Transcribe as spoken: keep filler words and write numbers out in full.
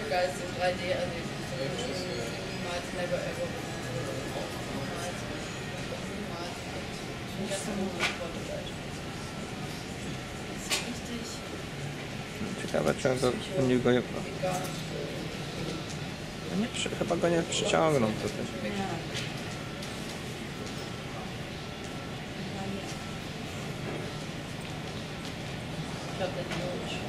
geil ist in drei D, also niemals, never ever. Ciekawe, czy go, oni go nie... No nie przy, chyba go nie przyciągną tutaj. Ich glaube, der